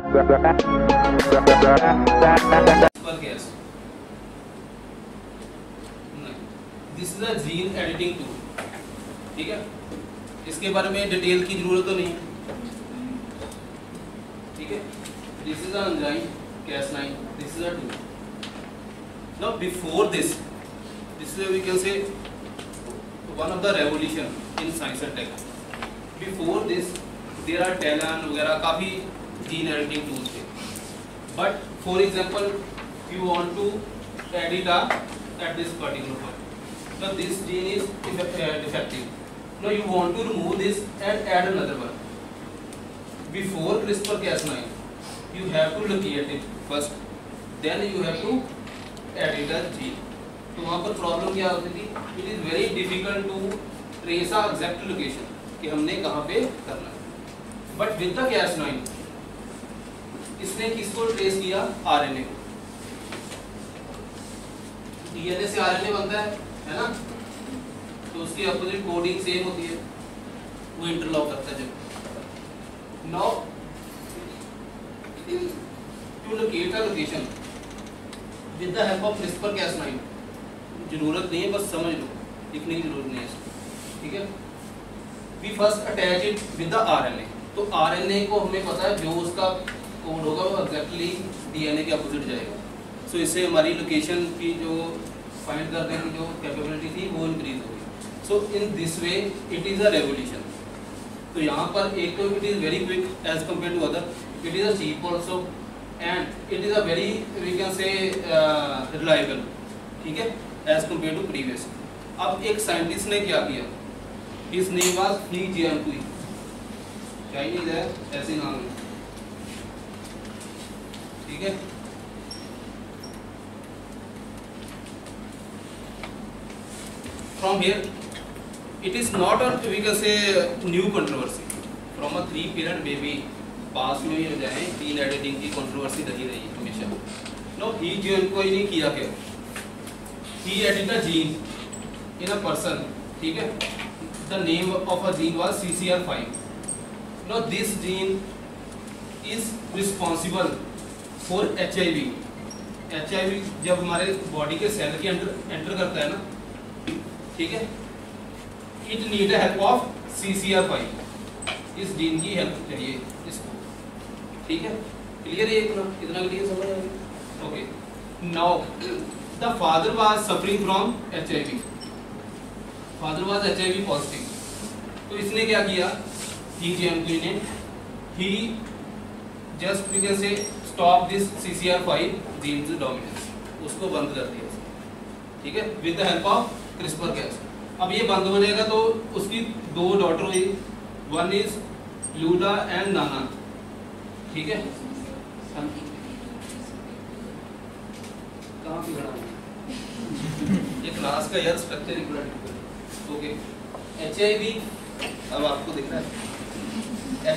This is a gene editing tool, ठीक है। इसके बारे में डिटेल की जरूरत तो नहीं, ठीक है। This is a enzyme Cas9, this is a tool. Now before this is we can say one of the revolution in science and tech. Before this there are talen वगैरह काफ़ी जीन एडिटिंग टूल्स थे, but for example you want to edit at this particular point. Now this gene is defective. Now you want to remove this and add another one. Before CRISPR-Cas9, you have to locate it first. Then you have to edit the gene. तो वहाँ पर problem क्या होती थी? It is very difficult to trace a exact location कि हमने कहाँ पे करना है. But with the Cas9, इसने किसको ट्रेस किया? RNA को. डीएनए से आरएनए बनता है ना, तो उसकी अपोजिट कोडिंग सेम होती है, वो इंटरलॉक करता है। जब now to locate a location with the help of CRISPR-Cas9, जरूरत नहीं है, बस समझ लो, लिखने की जरूरत नहीं है, ठीक है। We first attach it with the RNA. तो आरएनए को हमें पता है जो उसका कोड होगा वो एग्जैक्टली डीएनए के अपोजिट जाएगा। सो इससे हमारी लोकेशन की जो फाइंड करने की जो कैपेबिलिटी थी वो इंक्रीज होगी। So in this way it is a revolution. तो यहाँ पर एक तो it is very quick as compare to other, it is a cheap also, and it is a very we can say reliable, ठीक है, as compare to previous. अब एक scientist ने क्या किया, his name was he Jiankui, Chinese है ऐसे नाम है, ठीक है। From here, it is not a we can say new controversy. From a 3 period baby पास में ही हो जाए, जीन एडिटिंग की कंट्रोवर्सी रही हमेशा। नो ही जीन को ही नहीं किया क्या, he edit a gene in a person, ठीक है। The name of a gene was CCR5. No this gene is responsible for HIV. HIV जब हमारे बॉडी के सेल के अंदर एंटर करता है ना, ठीक है, it need help of CCR5. इस जीन की हेल्प चाहिए इसको, ठीक है। क्लियर है, इतना क्लियर समझ आएगा? Okay. Now the father was suffering from HIV. Father was HIV positive. तो इसने क्या किया, ही जीएनक्यू ने, he just we can say stop this CCR5 genes dominance, उसको बंद कर दिया, ठीक है, with the help of CRISPR-Cas. अब ये बंद हो जाएगा तो उसकी 2 डॉटर हुई, वन इज लूडा एंड नाना, ठीक है। कहाँ पे खड़ा है ये क्लास का यार स्ट्रक्चर इक्वल। ओके, HIV अब आपको दिख रहा है,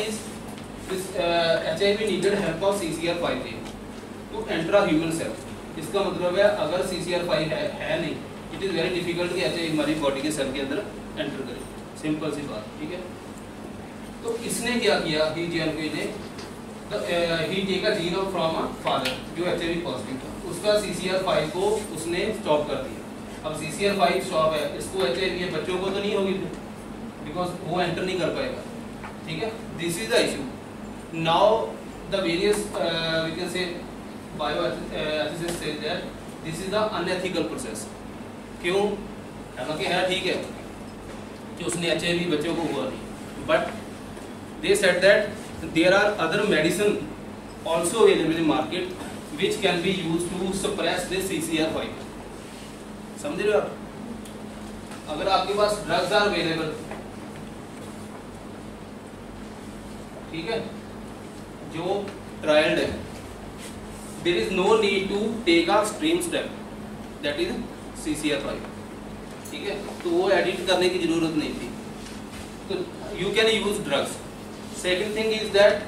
HIV needed help of CCR5 to enter a human cell. इसका मतलब है अगर CCR5 है नहीं, इट इज़ वेरी डिफिकल्ट कि HIV हमारी बॉडी के सेल के अंदर एंटर करे, सिंपल सी बात, ठीक है। तो इसने क्या किया, ही जीएनक्यू ने, he take a gene from a father जो HIV पॉजिटिव था, उसका CCR5 को उसने स्टॉप कर दिया। अब CCR5 स्टॉप है, इसको HIV है, बच्चों को तो नहीं होगी बिकॉज वो एंटर नहीं कर पाएगा, ठीक है। This is the issue. Now the various we can say bioethicists say that this is the unethical process. क्यों? हालांकि है ठीक है कि उसने HIV बच्चों को हुआ नहीं, but they said that there are other medicine also available in market which can be used to suppress this CCR5. समझ रहे हो आप? अगर आपके पास ड्रग्स आर अवेलेबल, ठीक है, जो ट्रायल्ड है, there is no need to take a extreme step, that is CCR5, ठीक है। तो वो एडिट करने की जरूरत नहीं थी, तो you can use drugs. Second thing is that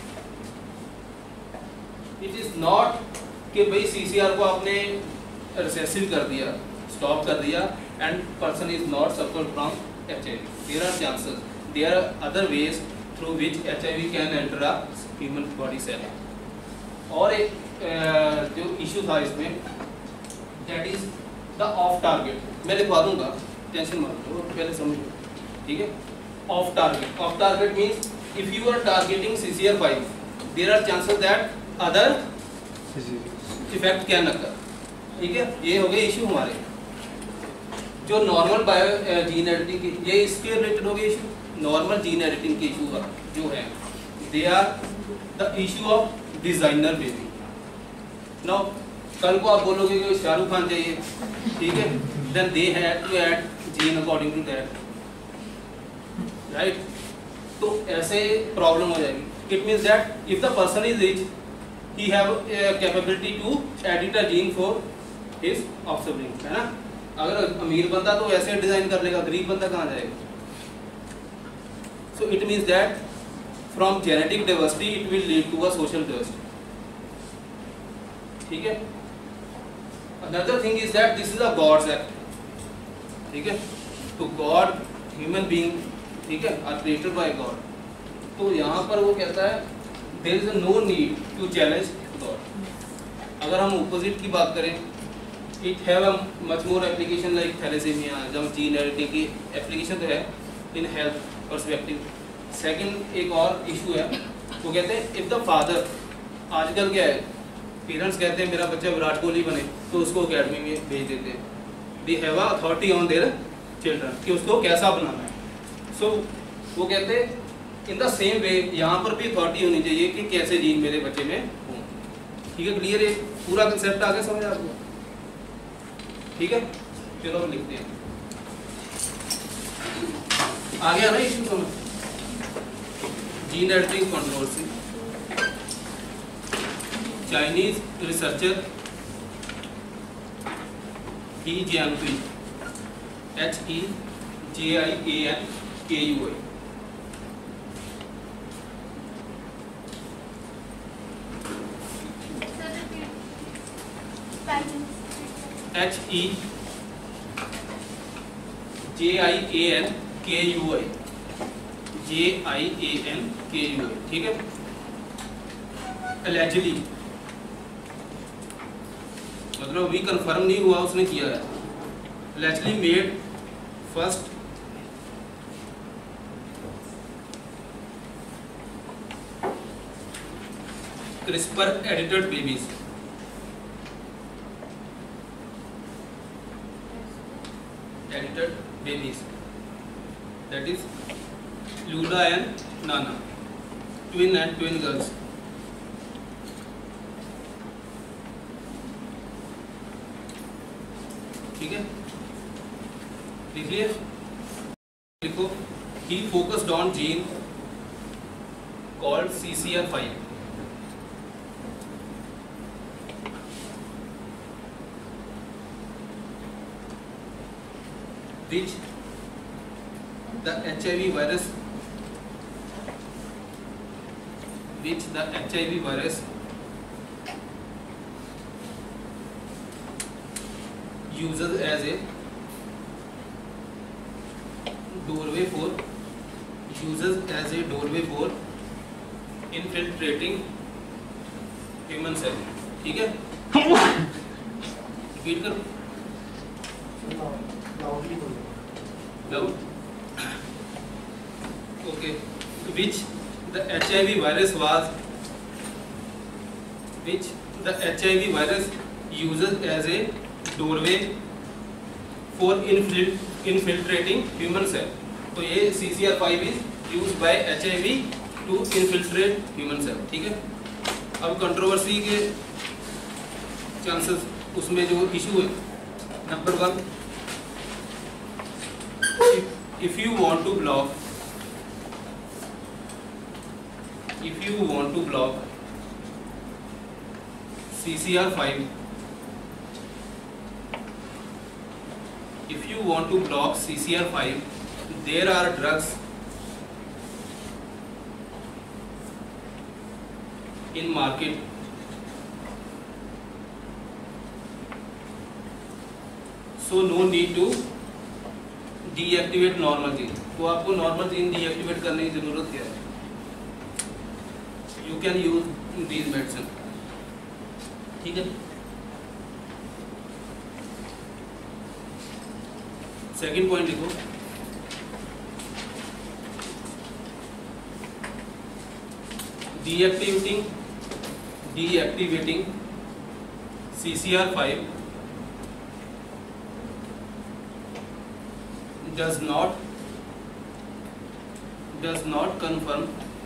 it is not कि भाई CCR को आपने रिसेसिव कर दिया, स्टॉप कर दिया, and person is not suffer from HIV. There are chances, there are other ways through which HIV can enter a human body cell. और एक जो इशू था इसमें, that is the off target. मैं लिखवा दूंगा, टेंशन मत लो, पहले समझो, ठीक है? Off target. Off target means if you are targeting CCR5, there are chances that other effect can occur. ठीक है? ये हो गए इशू हमारे जो नॉर्मल बायो जीन एडिटिंग की, ये इसके रिलेटेड हो गए इशू. नॉर्मल जीन एडिटिंग के इशू जो है, they are the issue of designer baby. Now कल को आप बोलोगे कि शाहरुख खान चाहिए, ठीक है, then they have to add gene according to that, right. तो ऐसे प्रॉब्लम हो जाएगी. It means that if the person is rich, he have capability to edit a gene for his offspring, है ना. अगर अमीर बंदा तो ऐसे डिजाइन कर लेगा, गरीब बंदा कहाँ जाएगा. So it means that from genetic diversity it will lead to a social diversity. ठीक है. Another thing is that this is a God's act. ठीक है. तो God, human being, ठीक है, are created by God. तो यहाँ पर वो कहता है there is no need to challenge God. अगर हम opposite की बात करें, it have a much more application like thalassemia, जब gene editing की application तो है in health पर्सपेक्टिव. सेकंड एक और इशू है, वो कहते हैं इफ द फादर, आजकल क्या है, पेरेंट्स कहते हैं मेरा बच्चा विराट कोहली बने, तो उसको अकेडमी में भेज देते हैं. They have a authority on their children कि उसको कैसा बनाना है. सो वो कहते हैं इन द सेम वे यहाँ पर भी अथॉरिटी होनी चाहिए कि कैसे जीन मेरे बच्चे में हों. ठीक है, क्लियर है, पूरा कंसेप्ट आगे समझ आपको. ठीक है, चलो हम लिखते हैं. आ गया ना इशू समझ. Gene editing controversy. Chinese researcher he Jiankui, HEJIANKUI, JIANKUI, ठीक है. allegedly, मतलब अभी कंफर्म नहीं हुआ उसने किया है. allegedly made first CRISPR edited babies. Edited babies, that is Luda and Nana, twin girls. ठीक है, लिख लिए. लिखो, he focused on gene called CCR5, which the HIV virus uses as a doorway for infiltrating human cell. ठीक है, repeat करो. Okay, which the HIV virus uses as a doorway for infiltrating human cell. तो ये CCR5 is used by HIV to infiltrate human cell. ठीक है. अब controversy के chances, उसमें जो इशू है, number 1, if you want to block CCR5, there are drugs in market so no need to deactivate normal gene. तो आपको normal gene deactivate करने की जरूरत क्या है. you can use these medicine. ठीक है. सेकेंड पॉइंट लिखो. deactivating CCR5 does not confirm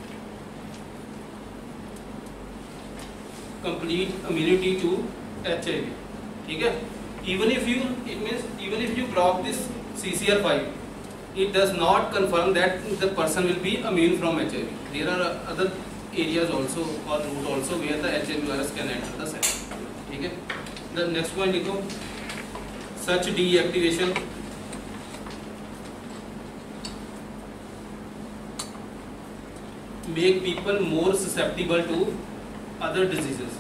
complete immunity to HIV. ठीक है. Even if you block this CCR5, it does not confirm that the person will be immune from HIV. There are other areas also or route also where the HIV virus can enter the cell. ठीक है. The next point लिखो. Such deactivation make people more susceptible to other diseases.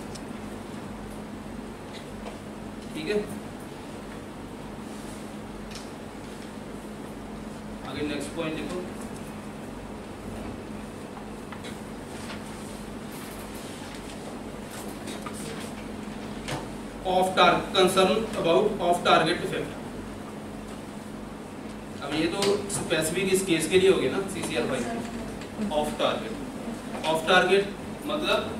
ठीक है. आगे next point देखो. Concern about off target effect. अब ये तो स्पेसिफिक इस केस के लिए हो गया ना CCR5. ऑफ टारगेट मतलब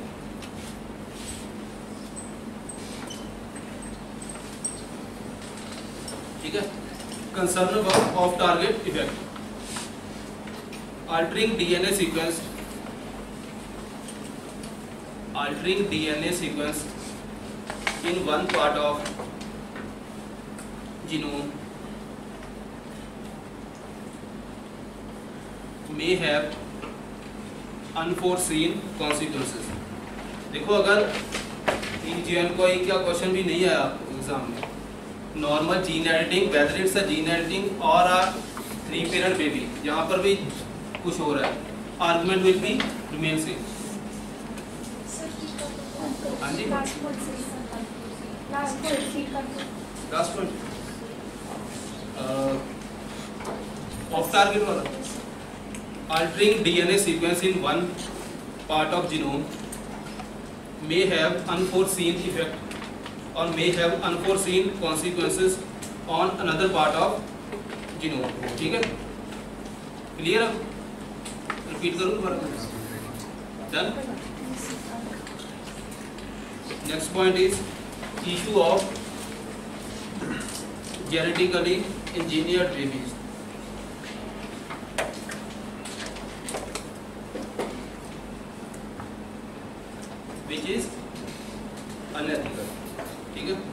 ठीक है. Concern about off target effect. altering DNA sequence in one part of genome may have unforeseen consequences. देखो अगर EGN कोई क्या क्वेश्चन भी नहीं आया आपको एग्जाम में, normal gene editing, whether it's a gene editing और अ 3 पेरेंट बेबी, यहाँ पर भी कुछ हो रहा है, argument will be remain same. हाँ जी. लास्ट पॉइंट ऑफ टारगेट वाला. altering DNA sequence in one part of genome may have unforeseen effect or may have unforeseen consequences on another part of genome. ठीक है. Clear. Repeat करूँ दोबारा. Done. Next point is issue of genetically engineered babies. Which is unethical. ठीक है.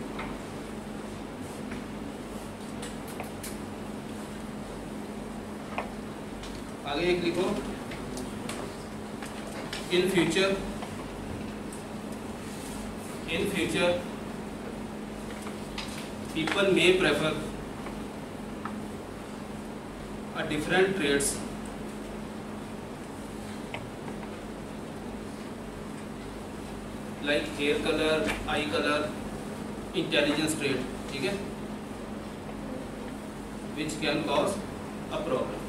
आगे एक लिखो. In future people may prefer a different traits like hair color, eye color, intelligence trait. ठीक है. which can cause a problem.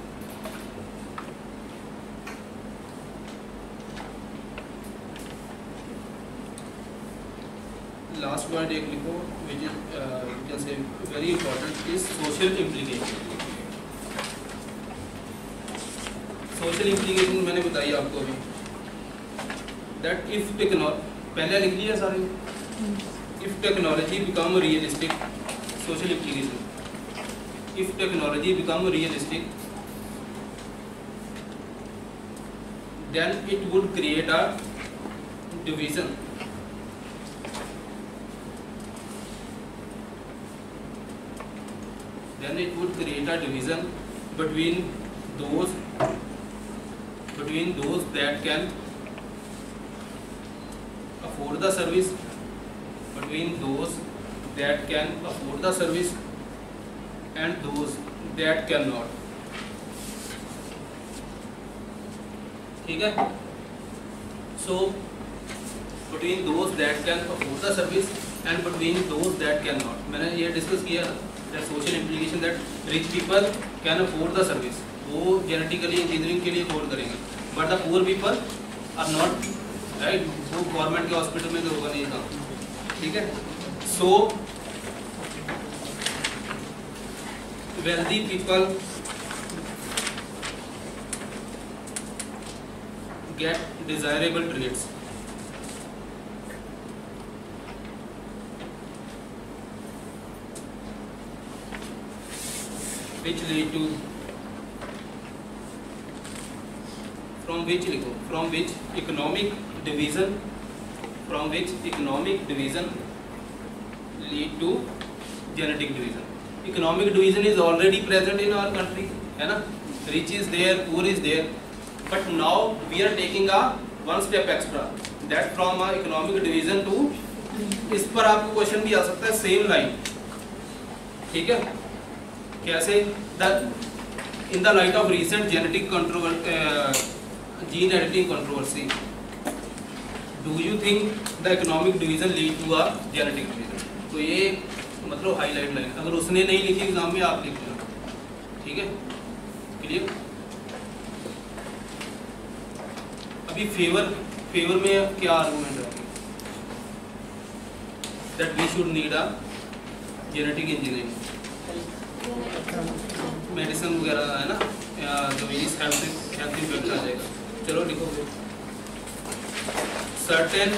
Last point एक लिखो, which is you can say very important, is social implication. Social implication मैंने बताई आपको अभी. That if technology, पहले लिख लिया सारे. If technology become realistic, social implication. If technology become realistic, then it would create a division. Then it would create a division between those that can afford the service, and those that cannot. ठीक है. So between those that can afford the service and between those that cannot, मैंने ये discuss किया that social implication that rich people can afford the service, वो genetically engineering के लिए afford करेंगे, but the poor people are not right, वो government के hospital में तो होगा नहीं काम, ठीक है। सो wealthy people get desirable traits, which lead to from which लिखो from which economic division lead to genetic division. Economic division is already present in our country, है ना, rich is there, poor is there, but now we are taking a one step extra, that from a economic division to, इस पर आपको question भी आ सकता है same line, ठीक है, कैसे, in the light of recent genetic gene editing controversy, do you think the economic division lead to a genetic division? तो ये मतलब हाईलाइट लाइन, अगर उसने नहीं लिखी एग्जाम में आप लिख लेना, ठीक है, क्लियर। अभी फेवर में क्या आर्गुमेंट है, that we should need a genetic engineering, medicine वगैरह है ना, जो इस हेल्थ इफेक्ट आ जाएगा। चलो लिखो, certain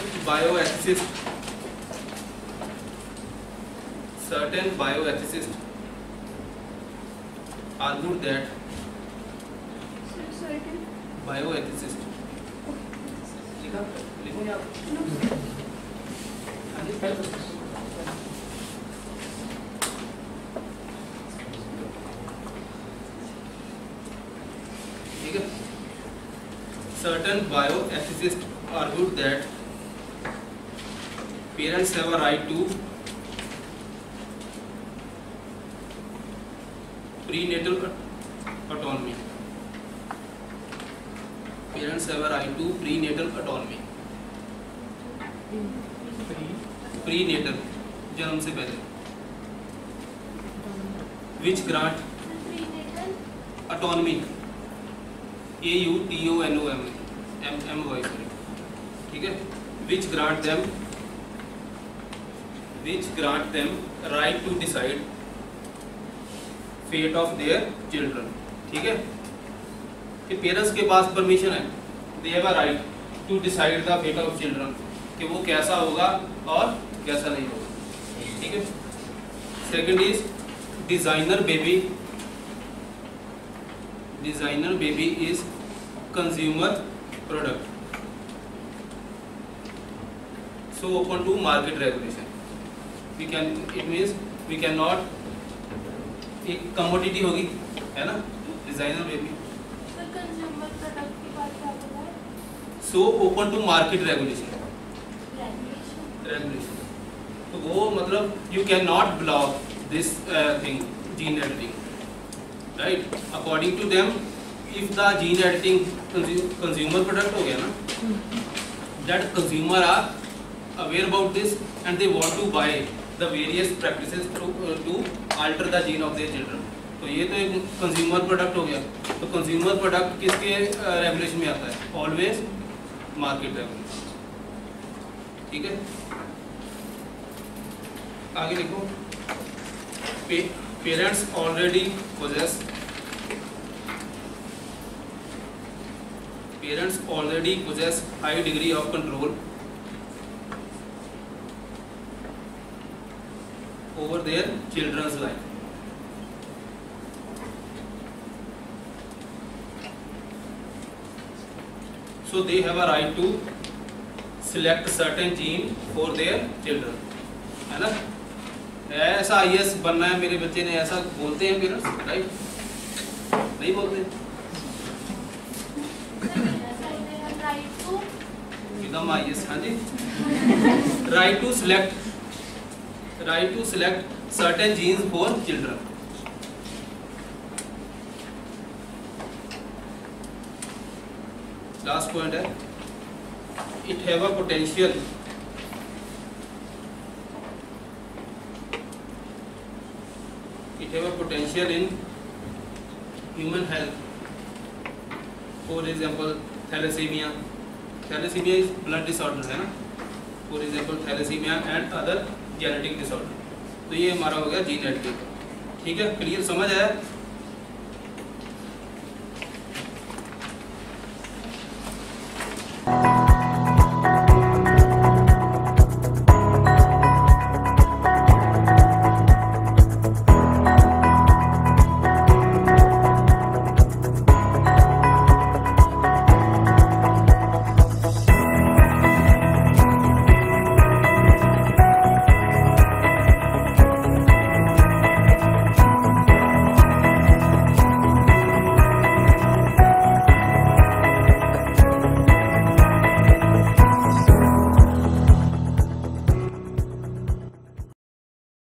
bioethicists argued that bioethicists लिखो यहाँ, ठीक है। Certain bioethicists argued that parents have a right to prenatal autonomy. Parents have a right to prenatal autonomy. Prenatal, जन्म से पहले, which grant autonomy, AUTONOMY, ठीक है, which grant them right to decide fate of their children, ठीक है, कि parents के पास परमिशन है, they have a right to decide the fate of children, कि वो कैसा होगा और कैसा नहीं होगा, ठीक है। Second is designer baby is consumer product, so open to market regulation, it means we can not, एक कमोडिटी होगी, है ना, designer baby, so open to market regulation, तो वो मतलब you can not block this thing, gene editing, right, according to them, if the gene editing consumer product हो गया ना, that consumer are aware about this and they want to buy the various practices to alter the gene of their children, तो ये तो एक consumer product हो गया। तो कंज्यूमर प्रोडक्ट किसके रेगुलेशन में आता है, ऑलवेज मार्केट रेगुलेशन, ठीक है। आगे देखो, parents already possess high degree of control over their children's life. So they have a right to select certain gene for their children, है ना, ऐसा IAS बनना है मेरे बच्चे ने, ऐसा बोलते हैं पेरेंट्स, राइट, नहीं बोलते, become IAS, हाँ जी, right to select certain genes for children. Last point है, it have a potential in human health, for example thalassemia, thalassemia is blood disorder है ना, for example thalassemia and other genetic disorder. तो ये हमारा हो गया जीन एडिटिंग। ठीक है, क्लियर समझ आया?